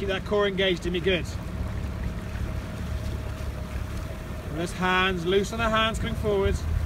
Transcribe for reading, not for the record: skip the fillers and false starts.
Keep that core engaged, Dimmy, good. And those hands, loose on the hands coming forward.